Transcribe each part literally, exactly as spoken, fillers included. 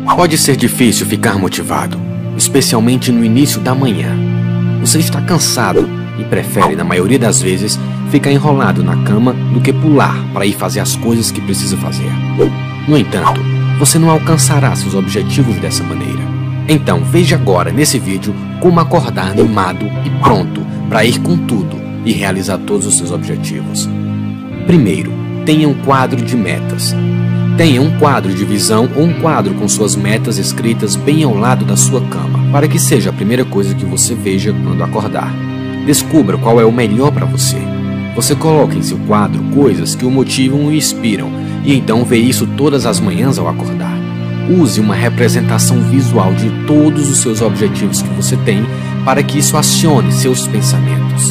Pode ser difícil ficar motivado, especialmente no início da manhã. Você está cansado e prefere, na maioria das vezes, ficar enrolado na cama do que pular para ir fazer as coisas que precisa fazer. No entanto, você não alcançará seus objetivos dessa maneira. Então veja agora nesse vídeo como acordar animado e pronto para ir com tudo e realizar todos os seus objetivos. Primeiro, tenha um quadro de metas. Tenha um quadro de visão ou um quadro com suas metas escritas bem ao lado da sua cama, para que seja a primeira coisa que você veja quando acordar. Descubra qual é o melhor para você. Você coloca em seu quadro coisas que o motivam e inspiram, e então vê isso todas as manhãs ao acordar. Use uma representação visual de todos os seus objetivos que você tem para que isso acione seus pensamentos.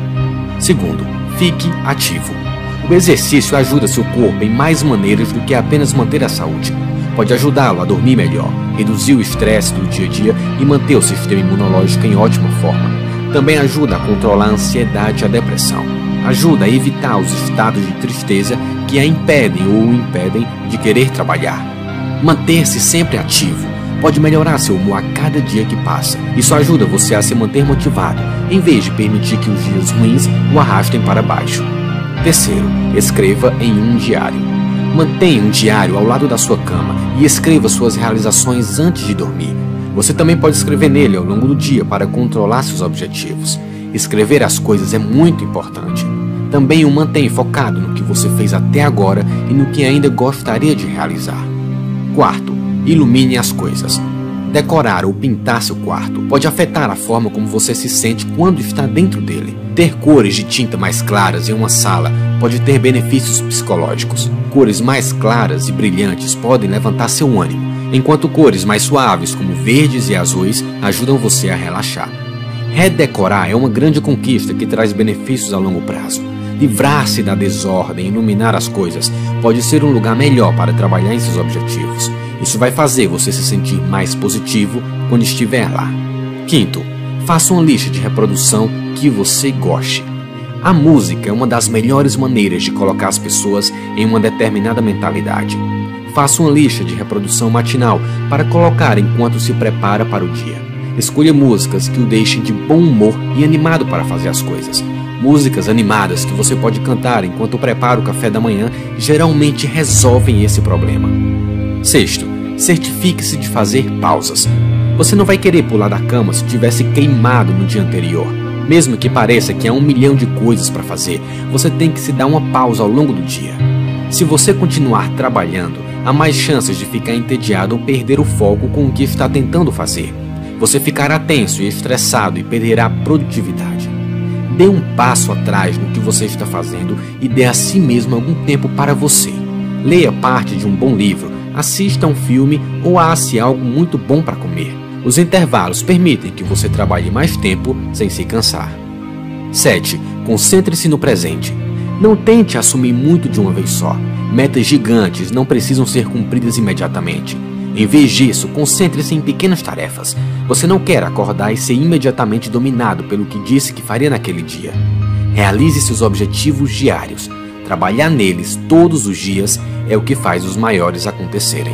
Segundo, fique ativo. O exercício ajuda seu corpo em mais maneiras do que apenas manter a saúde. Pode ajudá-lo a dormir melhor, reduzir o estresse do dia a dia e manter o sistema imunológico em ótima forma. Também ajuda a controlar a ansiedade e a depressão. Ajuda a evitar os estados de tristeza que a impedem ou o impedem de querer trabalhar. Manter-se sempre ativo pode melhorar seu humor a cada dia que passa. Isso ajuda você a se manter motivado, em vez de permitir que os dias ruins o arrastem para baixo. Terceiro, escreva em um diário. Mantenha um diário ao lado da sua cama e escreva suas realizações antes de dormir. Você também pode escrever nele ao longo do dia para controlar seus objetivos. Escrever as coisas é muito importante. Também o mantém focado no que você fez até agora e no que ainda gostaria de realizar. Quarto, ilumine as coisas. Decorar ou pintar seu quarto pode afetar a forma como você se sente quando está dentro dele. Ter cores de tinta mais claras em uma sala pode ter benefícios psicológicos. Cores mais claras e brilhantes podem levantar seu ânimo, enquanto cores mais suaves, como verdes e azuis, ajudam você a relaxar. Redecorar é uma grande conquista que traz benefícios a longo prazo. Livrar-se da desordem e iluminar as coisas pode ser um lugar melhor para trabalhar em seus objetivos. Isso vai fazer você se sentir mais positivo quando estiver lá. Quinto, faça uma lista de reprodução que você goste. A música é uma das melhores maneiras de colocar as pessoas em uma determinada mentalidade. Faça uma lista de reprodução matinal para colocar enquanto se prepara para o dia. Escolha músicas que o deixem de bom humor e animado para fazer as coisas. Músicas animadas que você pode cantar enquanto prepara o café da manhã geralmente resolvem esse problema. Sexto, certifique-se de fazer pausas. Você não vai querer pular da cama se tivesse queimado no dia anterior. Mesmo que pareça que há um milhão de coisas para fazer, você tem que se dar uma pausa ao longo do dia. Se você continuar trabalhando, há mais chances de ficar entediado ou perder o foco com o que está tentando fazer. Você ficará tenso e estressado e perderá a produtividade. Dê um passo atrás no que você está fazendo e dê a si mesmo algum tempo para você. Leia parte de um bom livro, assista a um filme ou asse algo muito bom para comer. Os intervalos permitem que você trabalhe mais tempo sem se cansar. Sete. Concentre-se no presente. Não tente assumir muito de uma vez só. Metas gigantes não precisam ser cumpridas imediatamente. Em vez disso, concentre-se em pequenas tarefas. Você não quer acordar e ser imediatamente dominado pelo que disse que faria naquele dia. Realize seus objetivos diários. Trabalhar neles todos os dias é o que faz os maiores acontecerem.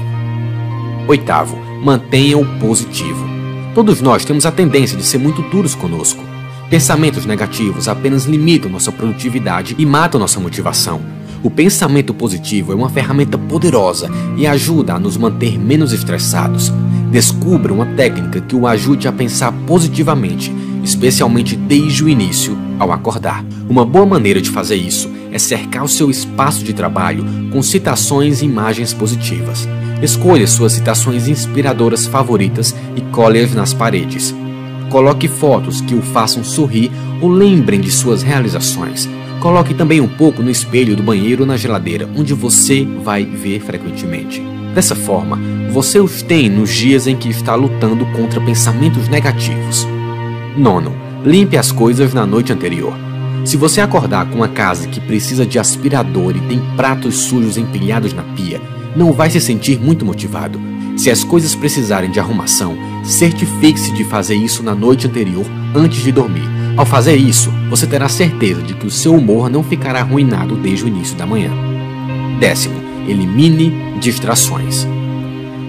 Oitavo, mantenha o positivo. Todos nós temos a tendência de ser muito duros conosco. Pensamentos negativos apenas limitam nossa produtividade e matam nossa motivação. O pensamento positivo é uma ferramenta poderosa e ajuda a nos manter menos estressados. Descubra uma técnica que o ajude a pensar positivamente, especialmente desde o início ao acordar. Uma boa maneira de fazer isso é cercar o seu espaço de trabalho com citações e imagens positivas. Escolha suas citações inspiradoras favoritas e cole-as nas paredes. Coloque fotos que o façam sorrir ou lembrem de suas realizações. Coloque também um pouco no espelho do banheiro ou na geladeira, onde você vai ver frequentemente. Dessa forma, você os tem nos dias em que está lutando contra pensamentos negativos. Nono, limpe as coisas na noite anterior. Se você acordar com uma casa que precisa de aspirador e tem pratos sujos empilhados na pia, não vai se sentir muito motivado. Se as coisas precisarem de arrumação, certifique-se de fazer isso na noite anterior antes de dormir. Ao fazer isso, você terá certeza de que o seu humor não ficará arruinado desde o início da manhã. Décimo, elimine distrações.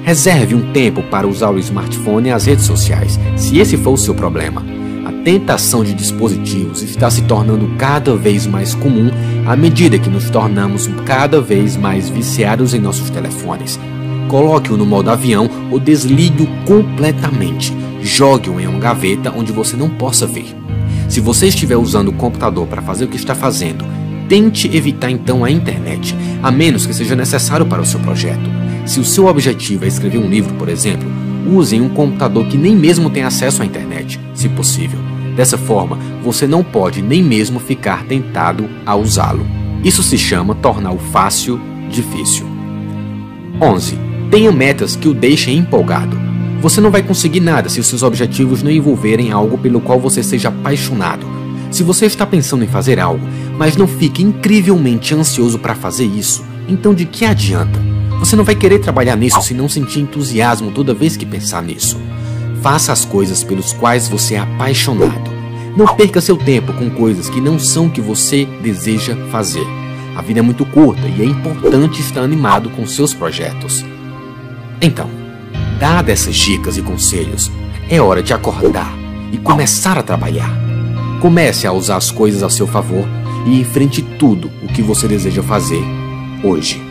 Reserve um tempo para usar o smartphone e as redes sociais, se esse for o seu problema. A tentação de dispositivos está se tornando cada vez mais comum à medida que nos tornamos cada vez mais viciados em nossos telefones. Coloque-o no modo avião ou desligue-o completamente. Jogue-o em uma gaveta onde você não possa ver. Se você estiver usando o computador para fazer o que está fazendo, tente evitar então a internet, a menos que seja necessário para o seu projeto. Se o seu objetivo é escrever um livro, por exemplo, use em um computador que nem mesmo tem acesso à internet, se possível. Dessa forma, você não pode nem mesmo ficar tentado a usá-lo. Isso se chama tornar o fácil difícil. onze. Tenha metas que o deixem empolgado. Você não vai conseguir nada se os seus objetivos não envolverem algo pelo qual você seja apaixonado. Se você está pensando em fazer algo, mas não fica incrivelmente ansioso para fazer isso, então de que adianta? Você não vai querer trabalhar nisso se não sentir entusiasmo toda vez que pensar nisso. Faça as coisas pelas quais você é apaixonado. Não perca seu tempo com coisas que não são o que você deseja fazer. A vida é muito curta e é importante estar animado com seus projetos. Então, dadas essas dicas e conselhos, é hora de acordar e começar a trabalhar. Comece a usar as coisas a seu favor e enfrente tudo o que você deseja fazer hoje.